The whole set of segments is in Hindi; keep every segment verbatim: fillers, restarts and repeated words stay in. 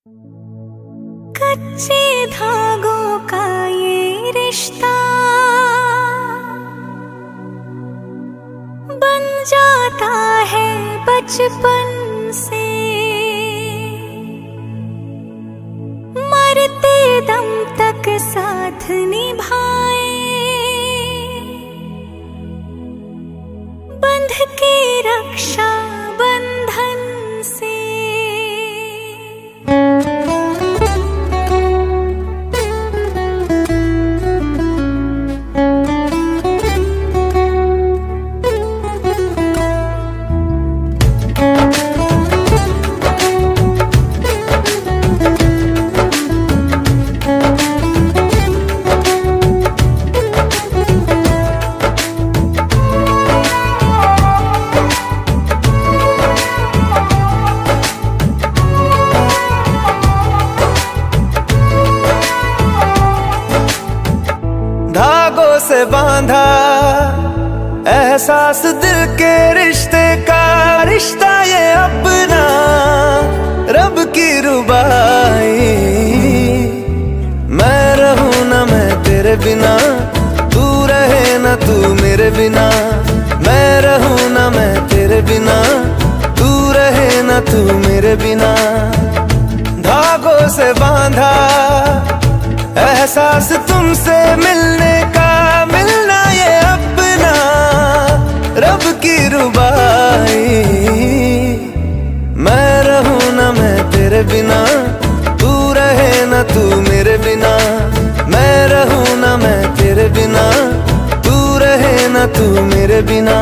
कच्चे धागों का ये रिश्ता बन जाता है बचपन से, मरते दम तक साथ निभाए, बंध के रक्षा बंधन से। धागों से बांधा एहसास दिल के रिश्ते का, रिश्ता ये अपना रब की रुबाई। मैं रहूं ना मैं तेरे बिना, तू रहे ना तू मेरे बिना। मैं रहूं ना मैं तेरे बिना, तू रहे ना तू मेरे बिना। धागों से बांधा एहसास तुमसे मिलने का, मिलना ये अपना रब की रुबाई। मैं रहूं ना मैं तेरे बिना, तू रहे ना तू मेरे बिना। मैं रहूं ना मैं तेरे बिना, तू रहे ना तू मेरे बिना।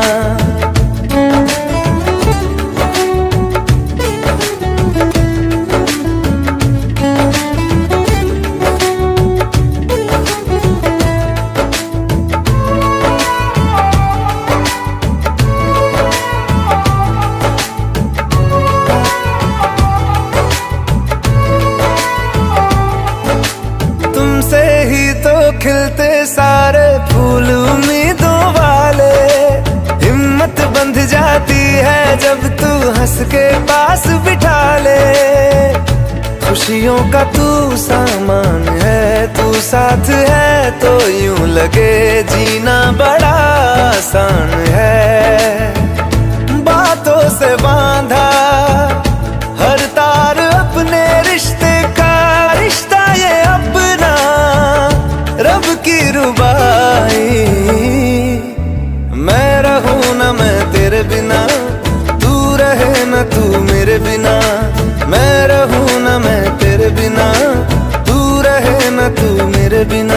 खिलते सारे फूल उम्मीदों वाले, हिम्मत बंध जाती है जब तू हंस के पास बिठा ले। खुशियों का तू सामान है, तू साथ है तो यूं लगे जीना बड़ा आसान है। बातों से बांधा हर तार अपने रिश्ते का, रिश्ता ये अपना रब की रुबाई। मैं रहूं ना मैं तेरे बिना, तू रहे ना तू मेरे बिना। मैं रहूं ना मैं तेरे बिना, तू रहे ना तू मेरे बिना।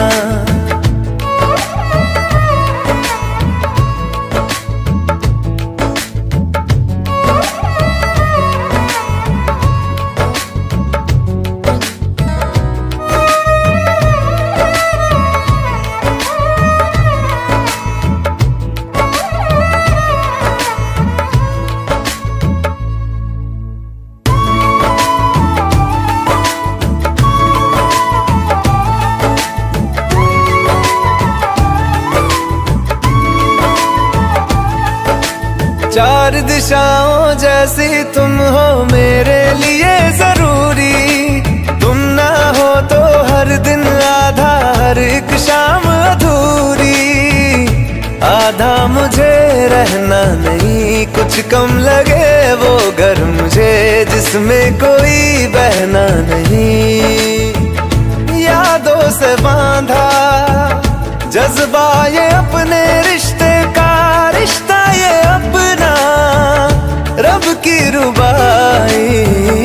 चार दिशाओं जैसी तुम हो मेरे लिए जरूरी। तुम ना हो तो हर दिन आधा, हर एक शाम अधूरी। आधा मुझे रहना नहीं, कुछ कम लगे वो घर मुझे जिसमें कोई बहना नहीं। यादों से बांधा जज्बा ये अपने रिश्ते का, रिश्ता ये अपना रब की रुबाई।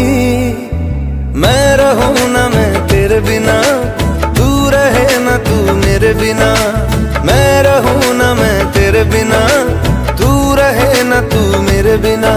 मैं रहूं ना मैं तेरे बिना, तू रहे ना तू मेरे बिना। मैं रहूं ना मैं तेरे बिना, तू रहे ना तू मेरे बिना।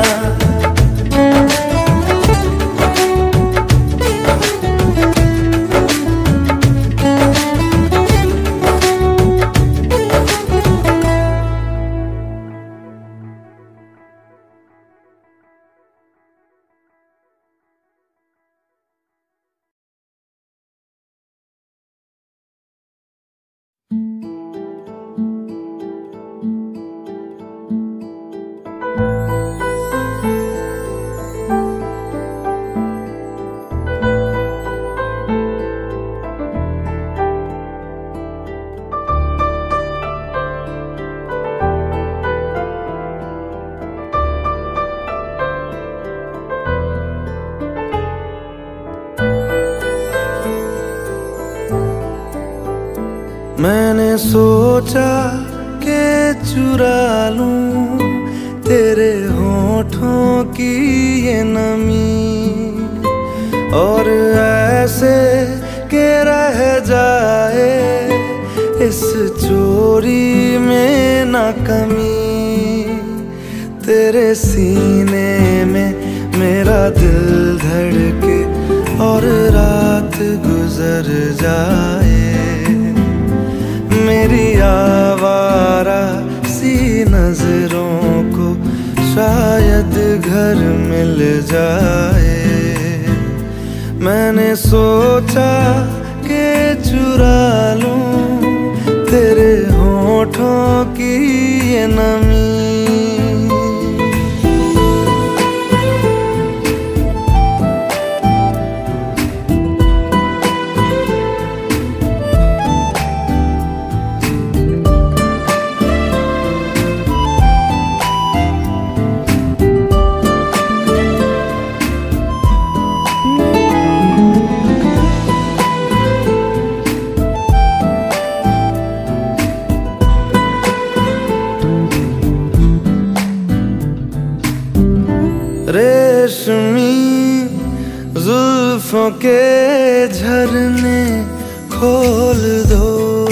मैंने सोचा के चुरा लूं तेरे होठों की ये नमी, और ऐसे के रह जाए इस चोरी में ना कमी। तेरे सीने में मेरा दिल धड़के और रात गुजर जाए, मेरी आवारा सी नजरों को शायद घर मिल जाए। मैंने सोचा के चुरा लूं तेरे होठों की ये नमी। रेशमी जुल्फों के झरने खोल दो,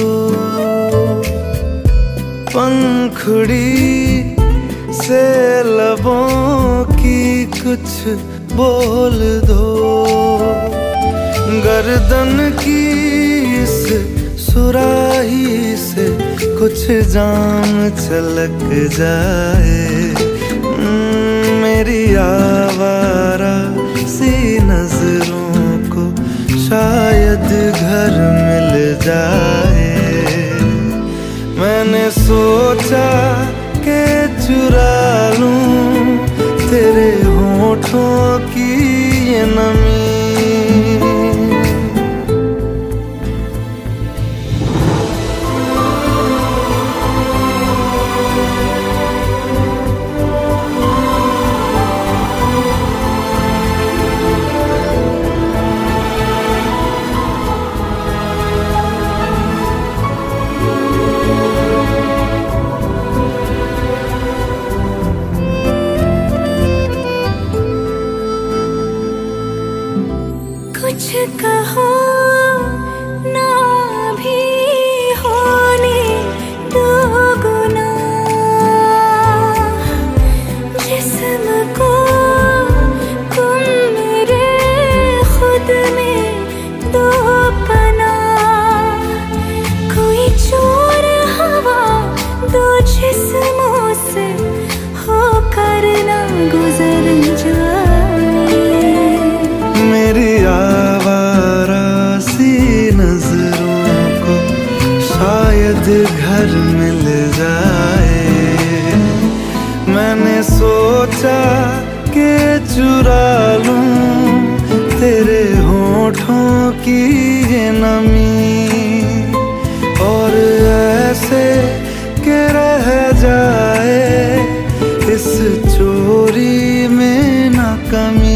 पंखुड़ी से लबों की कुछ बोल दो। गर्दन की इस सुराही से कुछ जाम छलक जाए, मेरी आवारा सी नजरों को शायद घर मिल जाए। मैंने सोचा के चुरा लूं तेरे होठों की ये नमी। कुछ कहो ना भी होने दो गुना, जिस्म को तुम मेरे खुद में दो पना। कोई चोर हवा दो जिस्मों से होकर ना गुजर जाए, मेरी आवारा सी नजरों को शायद घर मिल जाए। मैंने सोचा के चुरा लूं तेरे होठों की ये नमी, और ऐसे के रह जाए इस चोरी में ना कमी।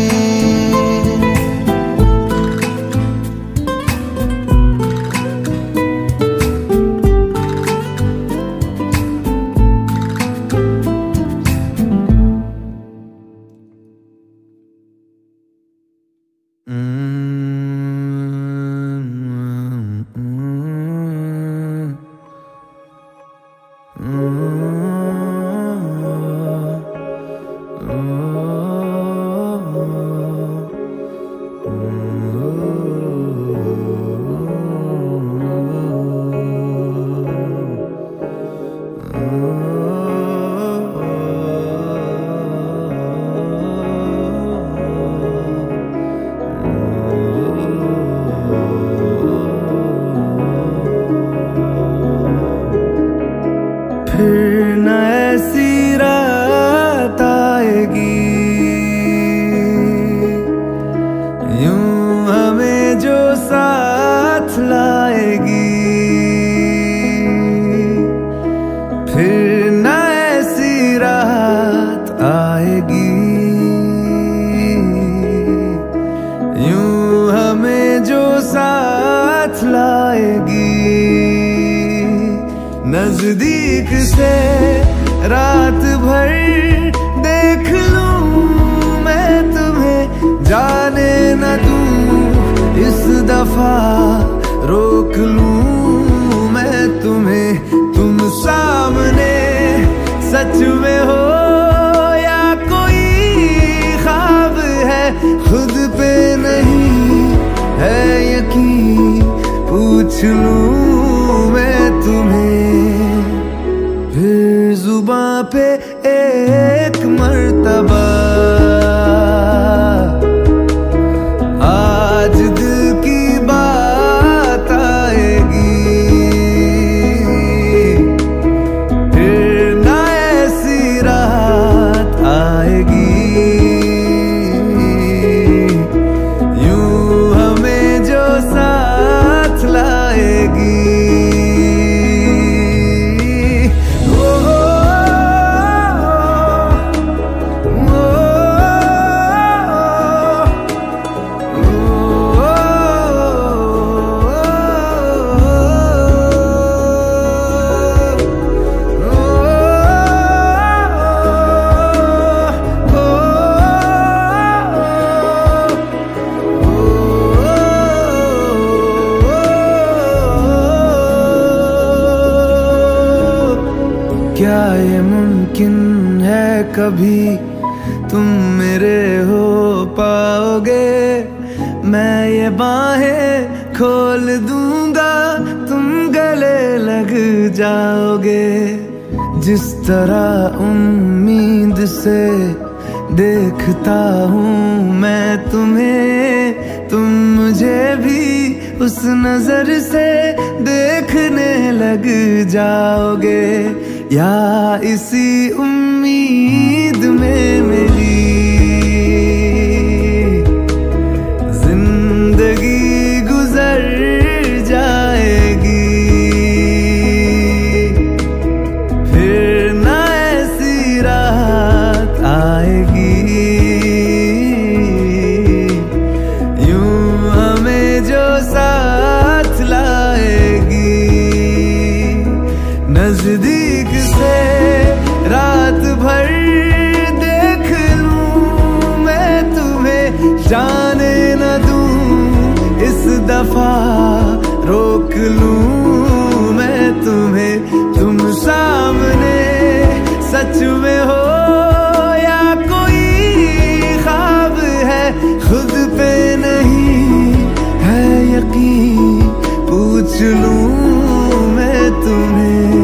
फिर न ऐसी रात आएगी यूं हमें जो साथ लाएगी। फिर न ऐसी रात आएगी यूं हमें जो साथ लाएगी। नजदीक से रात भर देख लूं मैं तुम्हें, जाने न दूं इस दफा रोक लूं मैं तुम्हें। तुम सामने सच में हो या कोई ख्वाब है, खुद पे नहीं है यकीन पूछ लूं मैं तुम्हें। फिर जुबां पे एक मर्तबा आज दिल की बात आएगी, फिर ना ऐसी रात आएगी, यूं हमें जो साथ लाएगी। क्या ये मुमकिन है कभी तुम मेरे हो पाओगे, मैं ये बाहें खोल दूंगा तुम गले लग जाओगे। जिस तरह उम्मीद से देखता हूँ मैं तुम्हें, तुम मुझे भी उस नजर से देखने लग जाओगे। या इसी उम्मीद में मेरी जिंदगी गुजर जाएगी, फिर ना ऐसी रात आएगी, यूं हमें जो साथ लाएगी। नजदीक से रात भर देख लूं मैं तुम्हें, जाने न दूं इस दफा रोक लूं मैं तुम्हें। तुम सामने सच में हो या कोई ख्वाब है, खुद पे नहीं है यकीन पूछ लूं मैं तुम्हें।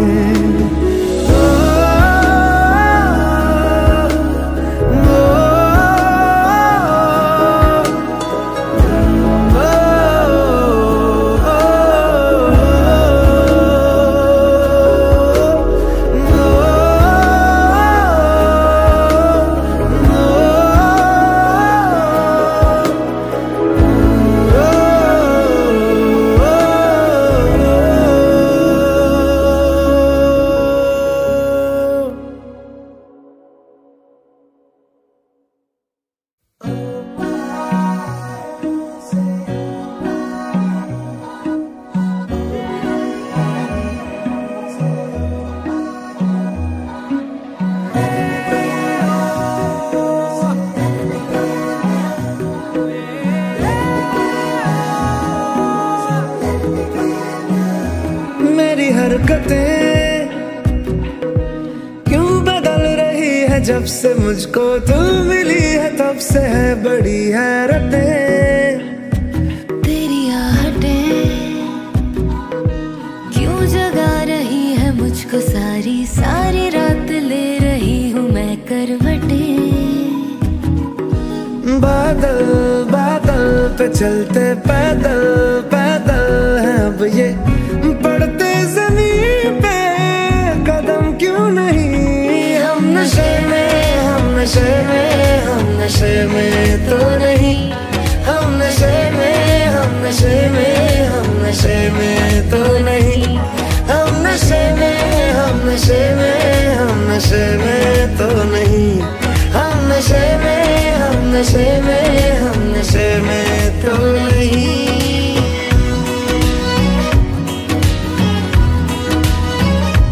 हरकतें क्यों बदल रही है जब से मुझको तू मिली है, तब से है बड़ी हैरतें। तेरी आहटें क्यों जगा रही है मुझको, सारी सारी रात ले रही हूँ मैं करवटें। बादल बादल पे चलते पैदल पैदल है अब ये, पड़ते जमीन पे कदम क्यों नहीं। हम नशे में हम नशे में हम नशे में तो नहीं, हम नशे में हम नशे में हम नशे में तो नहीं, हम नशे में हम नशे में हम नशे में तो नहीं, हम नशे में हम नशे में हम नशे में तो नहीं।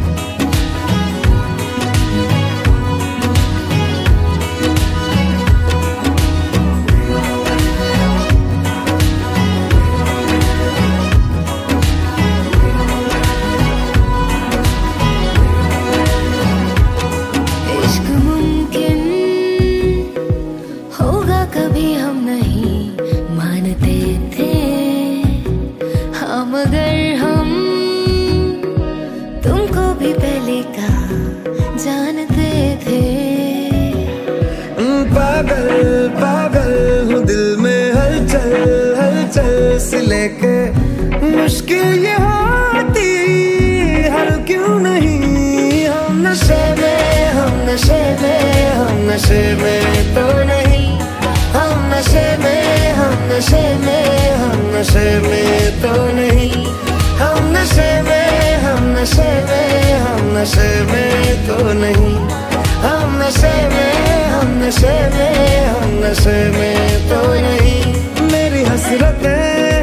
आंचल से लेके मुश्किल ये होती हल क्यों नहीं। हम नशे में हम नशे में हम नशे में तो नहीं। हम नशे में हम नशे में हम नशे में तो नहीं। हम नशे में हम नशे में हम नशे में तो नहीं। हम नशे में हम नशे में हम नशे में तो नहीं। मेरी हसरतें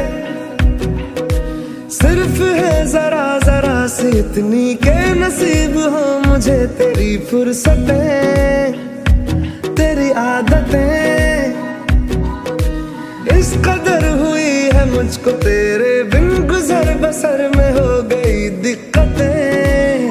सिर्फ है जरा जरा से इतनी के नसीब हो मुझे तेरी फुर्सतें तेरी आदतें इस कदर हुई है मुझको तेरे बिन गुजर बसर में हो गई दिक्कतें।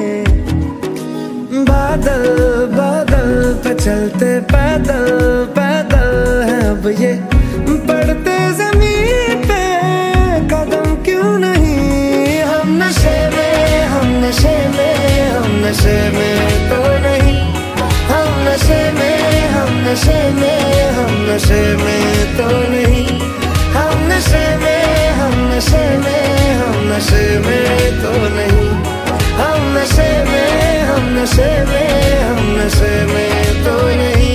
बादल बादल पे चलते पैदल पैदल है अब ये पड़ते जमीन पे कदम क्यों नहीं। हम नशे में हम नशे में हम नशे में तो नहीं। हम नशे में हम नशे में हम नशे में तो नहीं। हम नशे में हम नशे में हम नशे में तो नहीं। हम नशे में हम नशे में हम नशे में तो नहीं।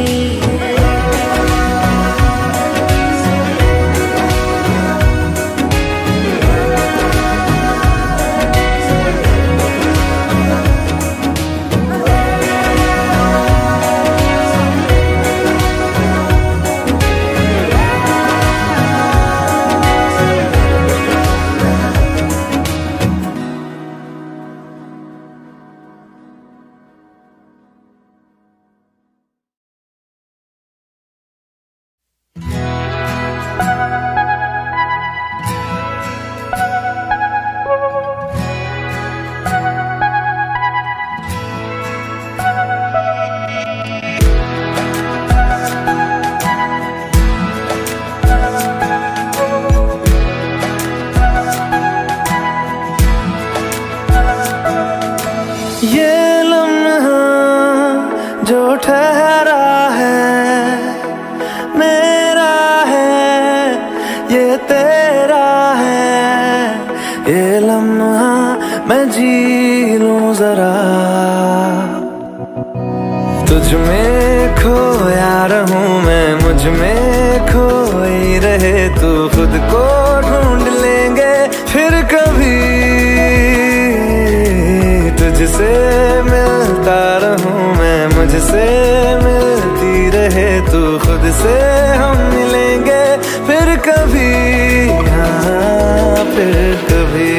ये लम्हा जो ठहरा है मेरा है ये तेरा है। ये लम्हा मैं जी लूं जरा तुझ में खोया रहूं मैं मुझ में खोई रहे तू खुद को ढूंढ लेंगे फिर कभी तुझसे मिलता रहूं मैं मुझसे मिलती रहे तू खुद से हम मिलेंगे फिर कभी हाँ फिर कभी।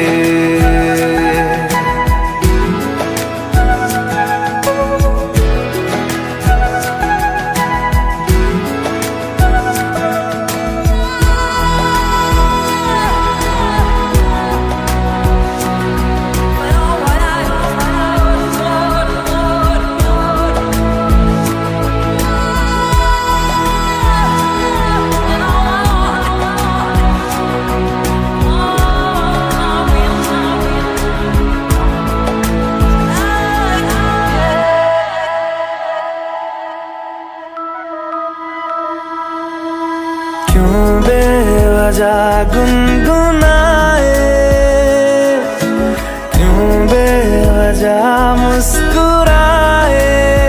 क्यों बेवजह गुनगुनाए क्यों बेवजह मुस्कुराए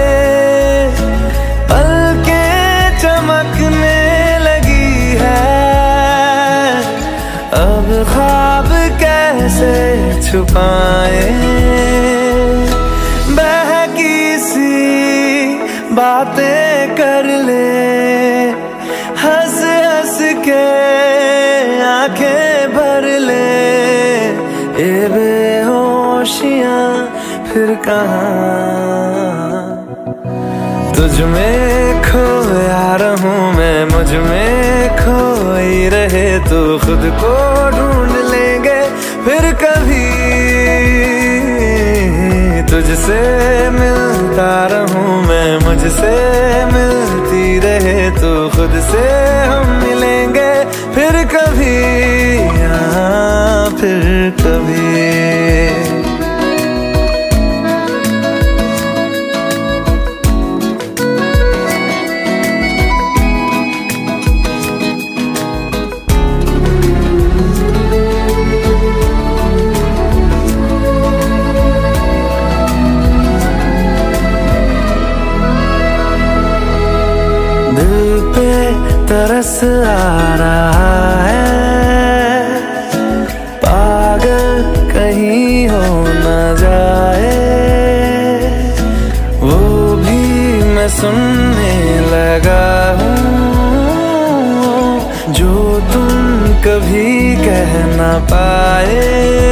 पलकें चमकने लगी है अब ख्वाब कैसे छुपाए। बहकी सी बातें कर ले हंस हंस के आंखें भर ले ये बेहोशियां फिर कहाँ। तुझ में खोया रहूं मैं मुझ में खोई रहे तू खुद को ढूंढ लेंगे फिर कभी तुझसे मिलता रहूं मैं मुझसे मिलती रहे तू खुद से हम मिलेंगे फिर कभी हाँ फिर कभी। कभी कह ना पाए।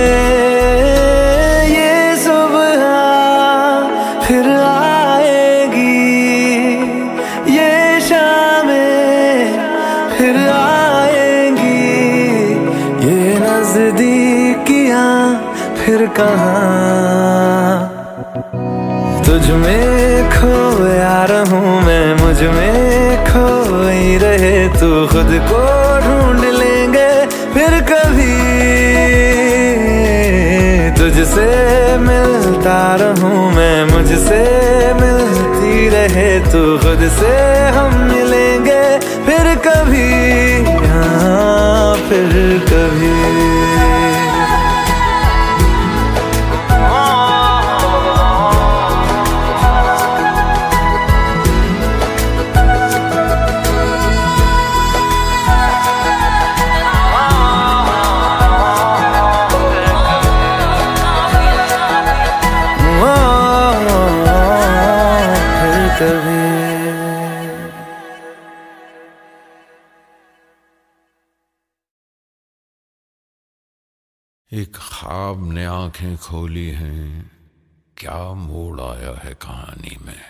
ये सुबह फिर आएगी, ये शामें फिर आएंगी, ये नजदीकियां फिर कहाँ। तुझ में खोया रहूं मैं, मुझ में खोई रहे तू, खुद को ढूंढ लेंगे फिर कभी। तुझसे मिलता रहूं मैं, मुझसे मिलती रहे तू, खुद से हम मिलेंगे फिर कभी, हाँ फिर कभी। एक ख्वाब ने आंखें खोली हैं, क्या मोड़ आया है कहानी में।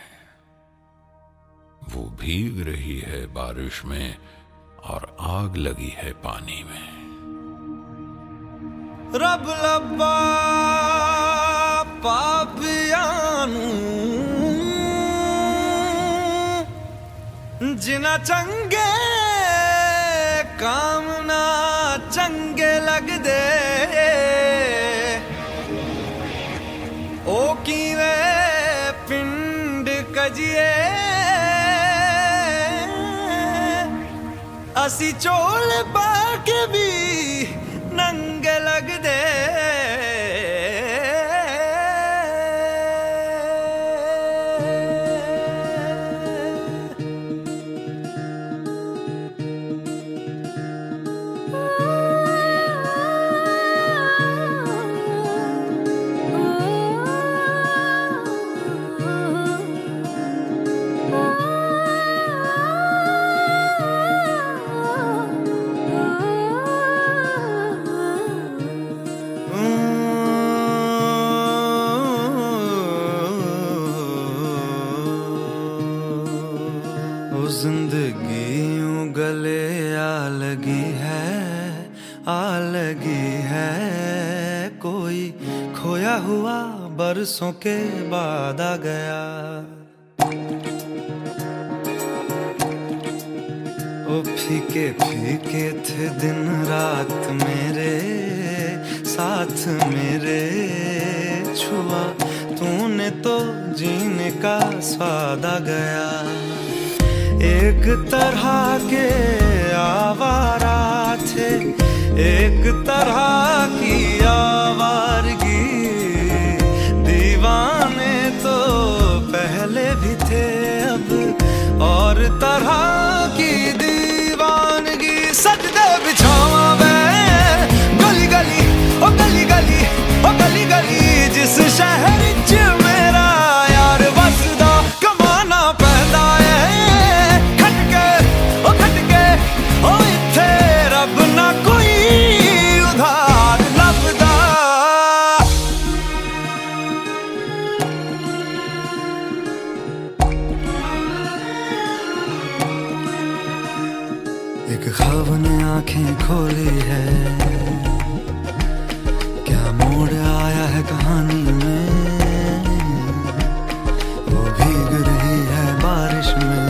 वो भीग रही है बारिश में और आग लगी है पानी में। रब लब्बा पापियानू जिना चंगे काम ना चंगे लगदे, ओ कीवे पिंड कजिए असी चोल पाके भी नंगे लगदे। जिंदगी यूं गले आ लगी है, आ लगी है, कोई खोया हुआ बरसों के बाद आ गया। ओ फीके फीके थे दिन रात मेरे साथ मेरे, छुआ तूने तो जीने का स्वाद आ गया। एक तरह के आवारा थे, एक तरह की आवारगी, दीवाने तो पहले भी थे अब और तरह की दीवानगी। सजदे बिछावा वे गली गली ओ गली गली ओ गली गली, जिस शहर च मेरा यार बसदा कमाना पैंदा है। ओ इत्थे रब ना कोई उधार लभदा। एक ख्वाब ने आंखें खोली है, क्या मोड़ आया है कहानी में। वो भीग रही है बारिश में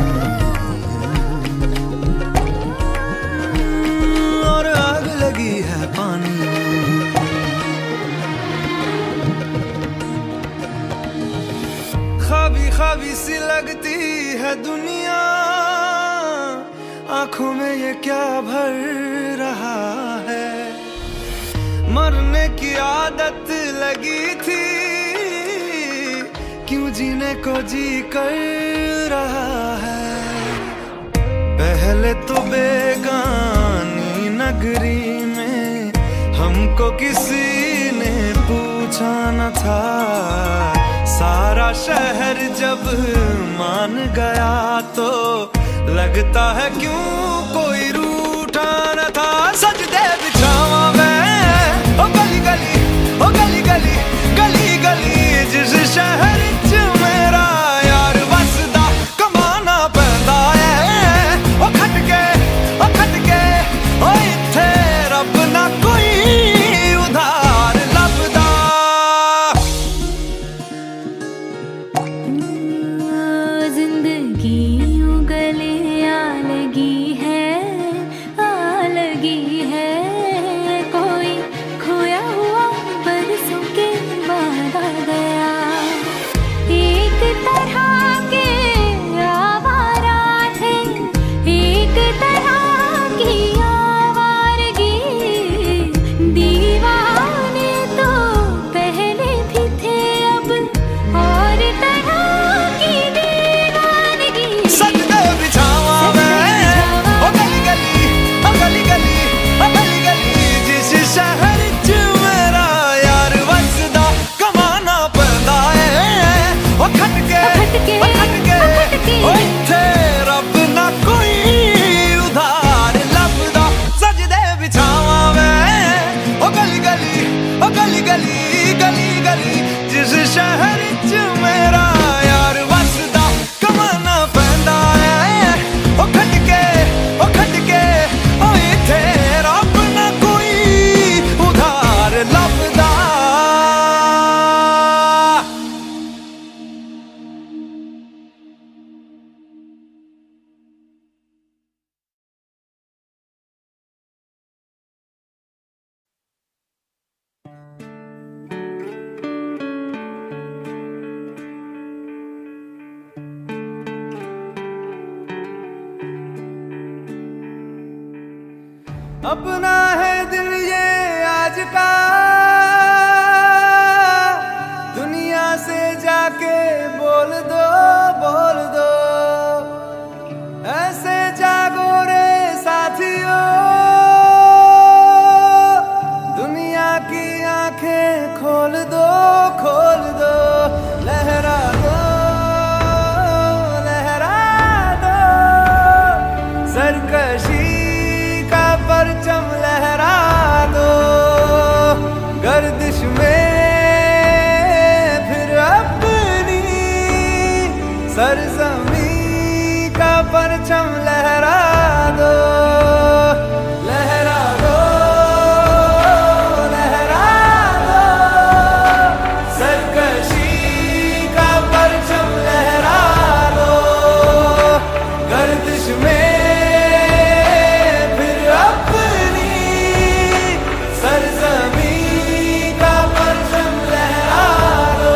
और आग लगी है पानी में। ख्वाबी ख्वाबी सी लगती है दुनिया, आंखों में ये क्या भर रहा है। मरने की आदत लगी थी, क्यों जीने को जी कर रहा है। पहले तो बेगानी नगरी में हमको किसी ने पूछा न था, सारा शहर जब मान गया तो लगता है क्यों कोई रूठा न था। अपना है दिल ये आज का, दुनिया से जाके बोल दो बोल दो, ऐसे जागो रे साथियों, दुनिया की आंखें खोल दो खोल दो, लहरा दो लहरा दो, सरकशी का परचम लहरा दो, गर्दिश में फिर अपनी सरजमी का परचम लहरा दो, लहरा दो लहरा दो, सरकशी का परचम लहरा दो, गर्दिश में फिर अपनी सरजमी का परचम लहरा दो।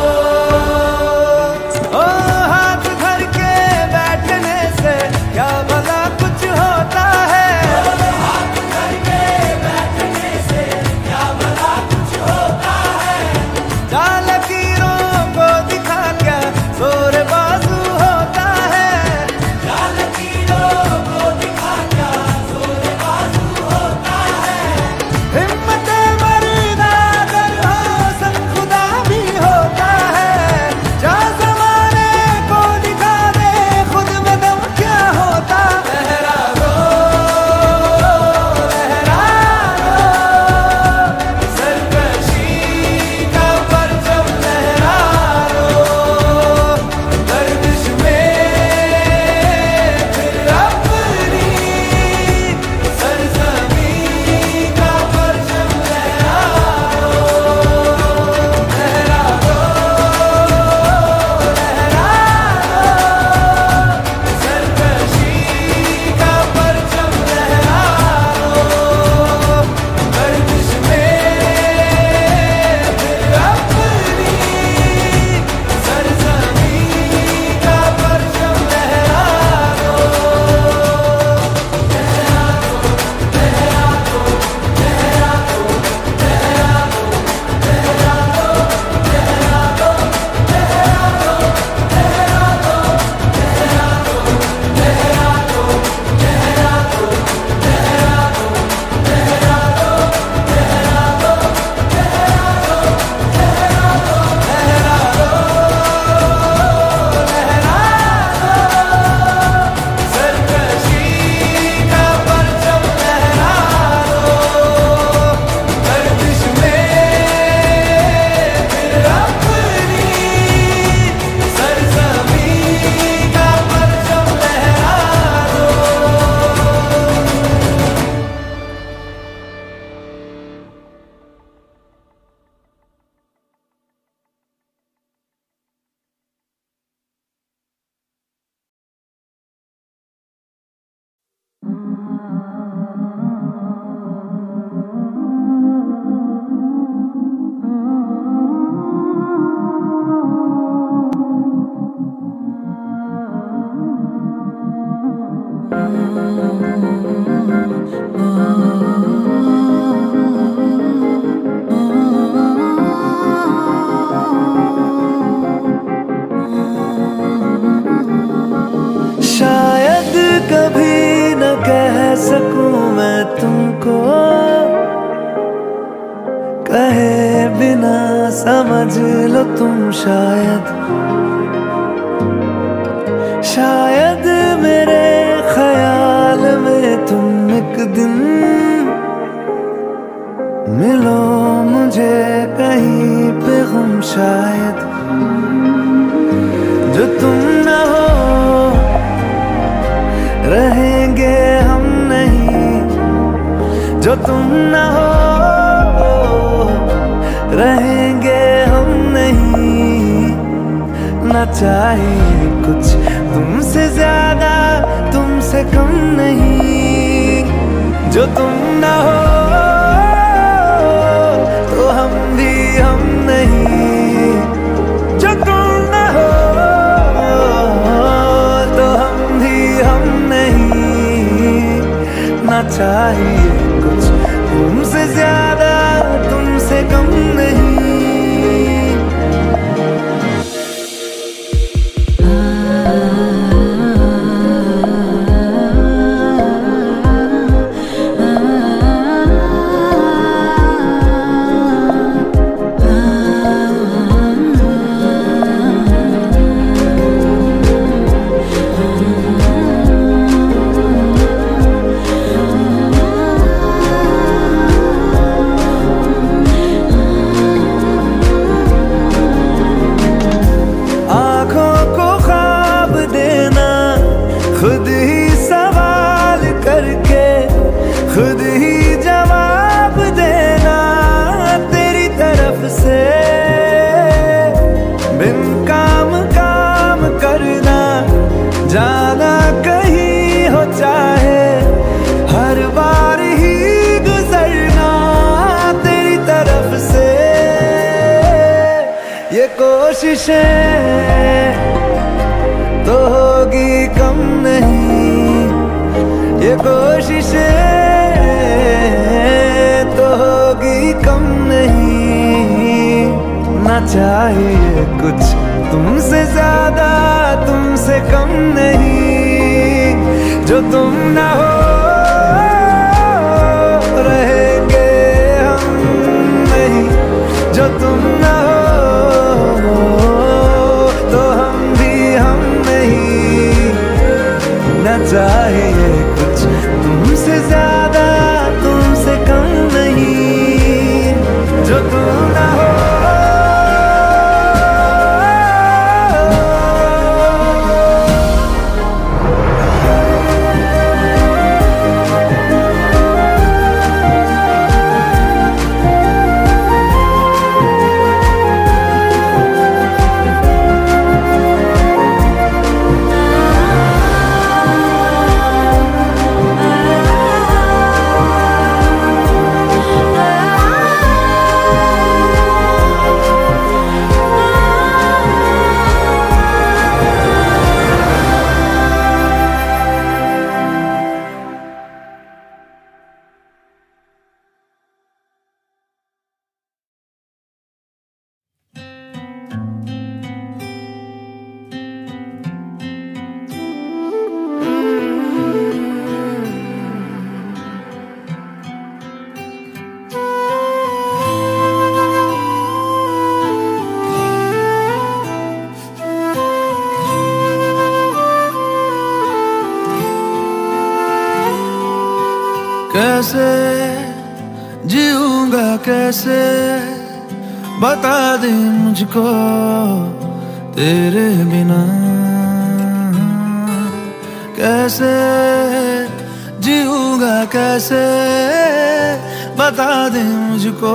ओ हाथ धर के बैठने से क्या भला कुछ होता है, हाथ धर के बैठने से क्या भला कुछ होता है, जाल लकीरों को दिखा क्या जोर बाजू होता है, जाल लकीरों को दिखा क्या जोर बाजू होता है, हिम्मत मर्दा अगर हो सब खुदा भी होता है, जा ज़माने को दिखा दे खुद में दम क्या होता, लहरा दो लहरा दो, सरकशी का परचम लहरा दो, गर्दिश में फिर अपनी सरजमी का परचम लहरा दो, लहरा दो लहरा दो, सरकशी का परचम लहरा दो, गर्दिश में फिर अपनी सरजमी का परचम लहरा शायद कभी न कह सकूं मैं तुमको, कहे बिना समझ लो तुम शायद, शायद मेरे ख्याल में तुम एक दिन मिलो मुझे कहीं पे गुम, शायद जो तुम न हो रहेंगे हम नहीं, जो तुम न हो रहेंगे हम नहीं, न चाहिए कुछ तुमसे ज्यादा तुमसे कम नहीं, जो तुम न हो तो हम भी हम नहीं, जो तुम न हो चाहिए कुछ कोशिशें तो होगी कम नहीं, ये कोशिशें तो होगी कम नहीं। ना चाहिए कुछ तुमसे ज्यादा, तुमसे कम नहीं। जो तुम ना हो रहेंगे हम नहीं, जो तुम ना हो तो हम भी हम नहीं। ना चाहिए कुछ तुमसे ज्यादा, तुमसे कम नहीं। जो तुम ना हो कैसे जीऊंगा, कैसे बता दे मुझको तेरे बिना। कैसे जीऊंगा, कैसे बता दे मुझको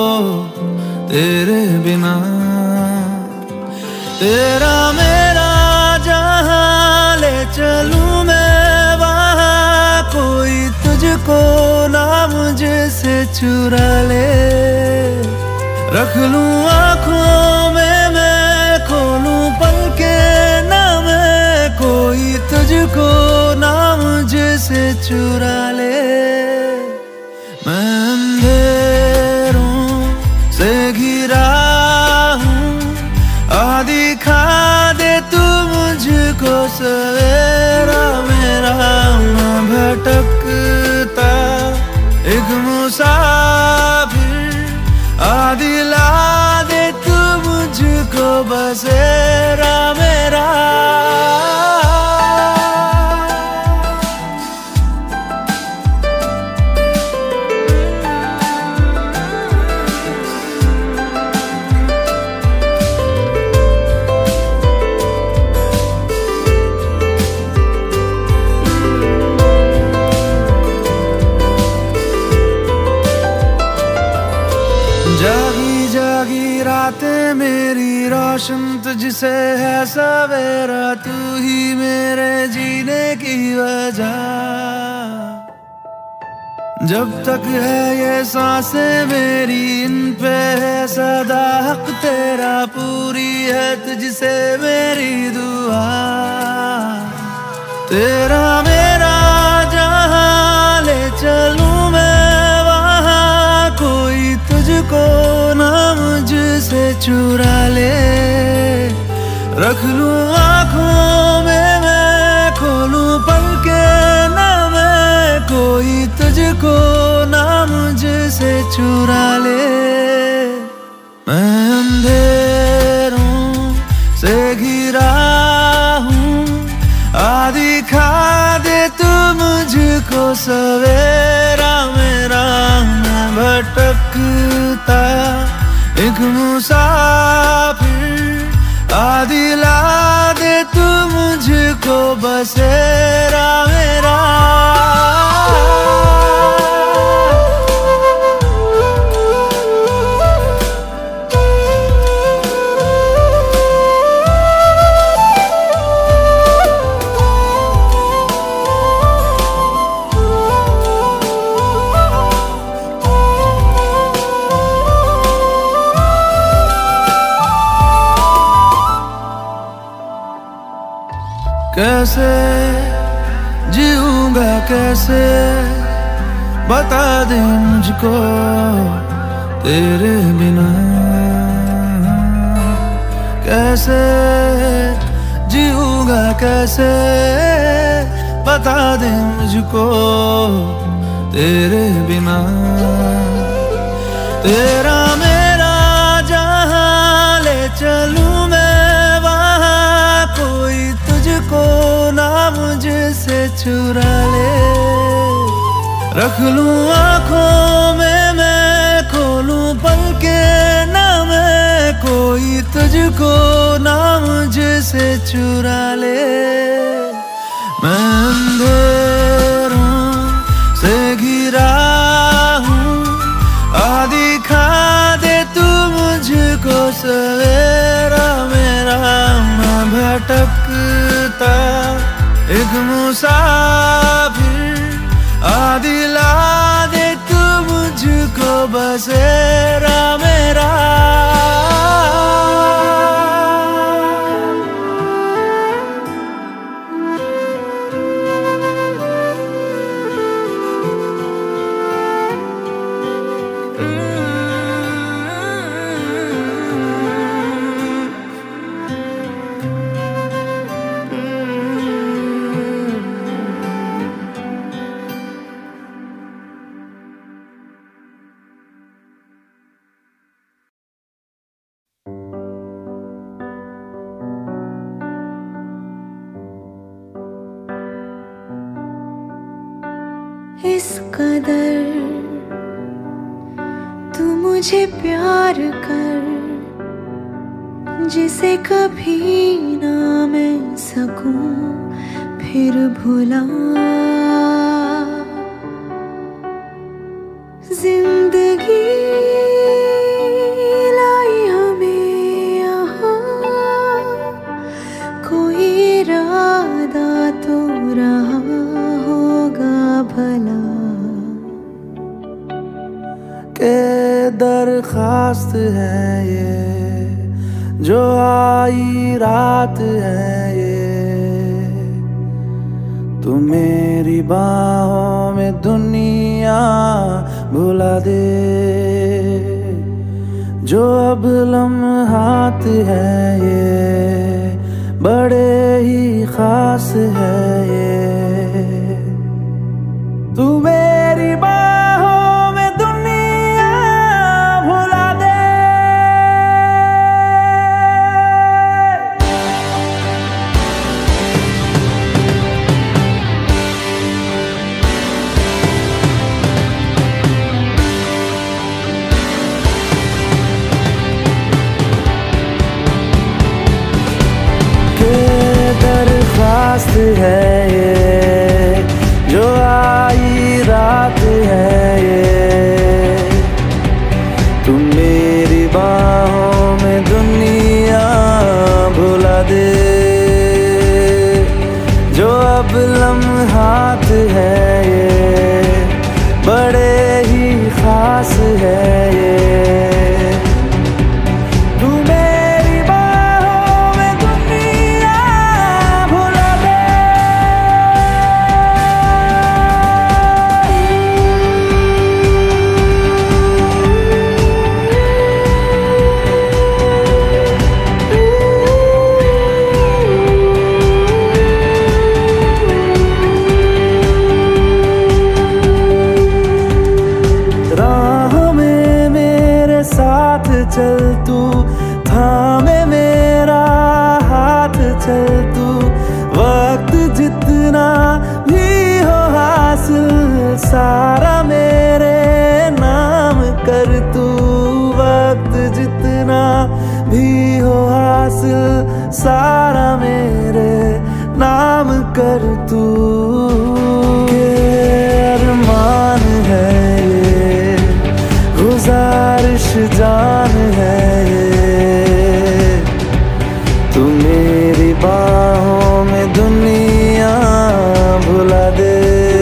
तेरे बिना। तेरा मेरा जहां ले चलूं मैं, वहां कोई तुझको ना मुझसे चुरा ले। रख लूं आँखों में मैं, खोलूं पलके ना मैं, कोई तुझको ना मुझसे चुरा ले। मैं अंधेरों से घिरा हूँ, आ दिखा दे तू मुझको सवेरा मेरा। मैं भटकता एक मुसाफिर, आ दिला दे तू मुझको बसेरा मेरा। जागी जागी रातें मेरी रोशन तुझसे है सवेरा, तू ही मेरे जीने की वजह। जब तक है ये सांसें मेरी, इन पे है सदा हक तेरा, पूरी है तुझसे मेरी दुआ। तेरा मेरा जहां ले चलूं मैं, वहां कोई तुझको ना मुझसे चुरा ले। रख लूं आँखों में मैं, खोलूं पलके ना मैं, कोई तुझको ना मुझसे चुरा ले। मैं अंधेरों से घिरा हूँ, आ दिखा दे तू मुझको सवेरा मेरा। मैं भटकता एक मुसाफिर, आ दिला दे तू मुझको बसेरा मेरा। कैसे जीऊंगा कैसे बता दे मुझको तेरे बिना। कैसे जीऊंगा कैसे बता दे मुझको तेरे बिना। तेरा मेरा जहां ले चलूं मैं वहां, कोई तुझको ना मुझसे चुरा ले। रख लूं आँखों में मैं खोलूं पलकें ना मैं, कोई तुझको ना मुझसे चुरा ले। मैं अंधेरों से घिरा हूँ, आ दिखा दे तू मुझको सवेरा मेरा। मैं भटकता एक मुसाफिर, आ दिला दे तू मुझको बसेरा मेरा। इस कदर तू मुझे प्यार कर, जिसे कभी ना मैं सकूं फिर भुला। जिंदगी लाई हमें यहाँ, कोई इरादा तो रहा होगा भला। के दरखास्त है ये जो आई रात है ये, तू मेरी बाहों में दुनिया भुला दे। जो अब लम्हात है ये बड़े ही खास है ये, तू मेरी बाहों में दुनिया भुला दे। के दरख्वास्त है ये जो आई रात है ये, तू मेरी बाहों में दुनिया भुला दे। जो अब लम्हात है ये बड़े ही खास है ये, चल तू थामे मेरा हाथ, चल तू वक्त जितना भी हो हासिल सारा मेरे नाम कर तू। वक्त जितना भी हो हासिल सारा मेरे नाम कर तू। अरमान है ये गुजारिश जान है ये, तू मेरी बाहों में दुनिया भुला दे।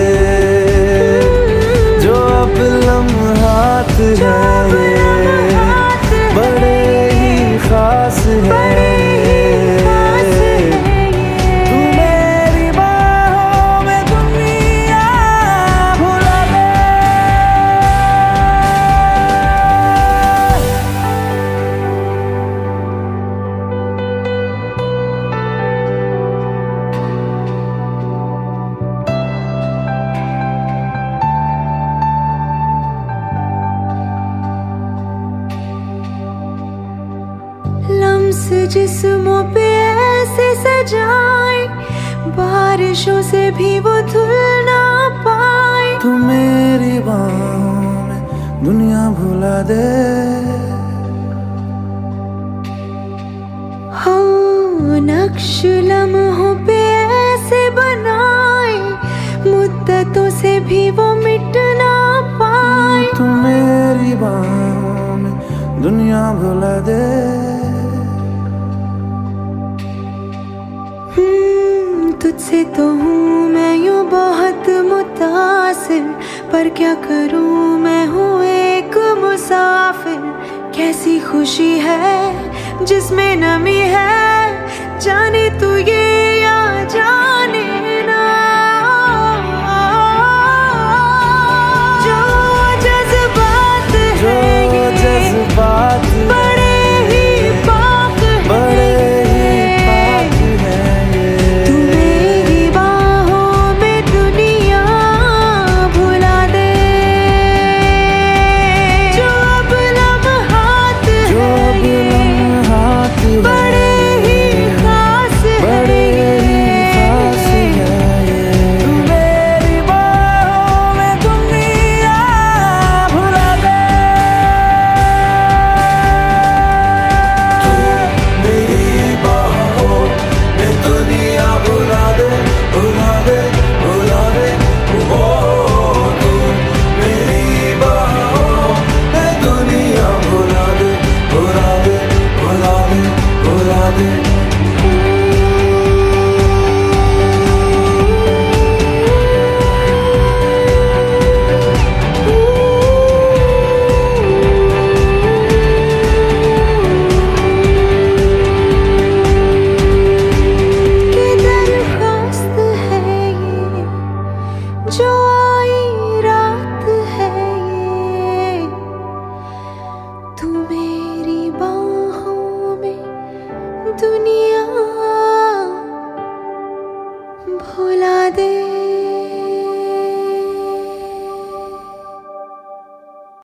जो अब लम्हात है ये बड़े ही खास है। जिस्मों पे ऐसे सजाए, बारिशों से भी वो धुल ना पाए। तू मेरी बाहों में दुनिया भुला दे। हाँ, नक्श लम्हों पे ऐसे बनाए, मुद्दतों से भी वो मिट ना पाए। तू मेरी बाहों में दुनिया भुला दे। तुझसे तो हूँ मैं यूँ बहुत मुतासिर, पर क्या करूँ मैं हूँ एक मुसाफिर। कैसी खुशी है जिसमें नमी है, जाने तू ये या जाने